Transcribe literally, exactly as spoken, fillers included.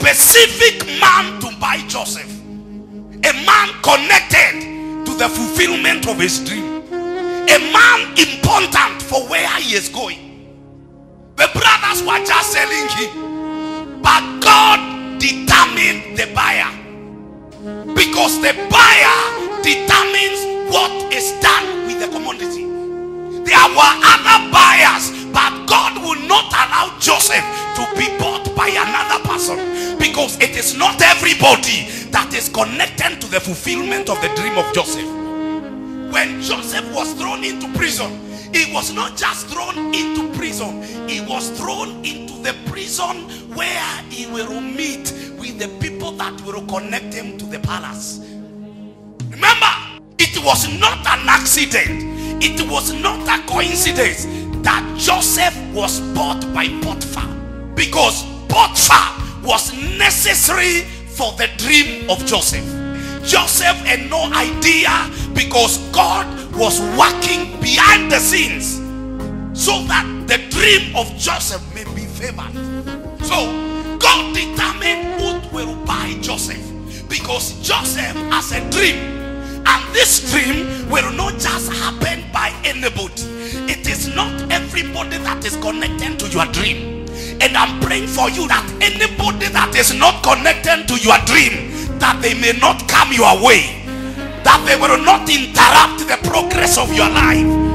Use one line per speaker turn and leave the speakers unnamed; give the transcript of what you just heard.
specific man to buy Joseph. A man connected to the fulfillment of his dream. A man important for where he is going. The brothers were just selling him, but God determined the buyer, because the buyer determines what is done with the commodity. There were other buyers, but God will not allow Joseph to be bought by another person, because it is not everybody that is connected to the fulfillment of the dream of Joseph. When Joseph was thrown into prison, he was not just thrown into prison, he was thrown into the prison where he will meet with the people that will connect him to the palace. Remember, it was not an accident, it was not a coincidence that Joseph was bought by Potiphar, because Potiphar was necessary for the dream of Joseph. Joseph had no idea, because God was working behind the scenes so that the dream of Joseph may be favored. So God determined who will buy Joseph, because Joseph has a dream, and this dream will not just happen by anybody. It is not everybody that is connected to your dream. And I'm praying for you that anybody that is not connected to your dream, that they may not come your way, that they will not interrupt the progress of your life.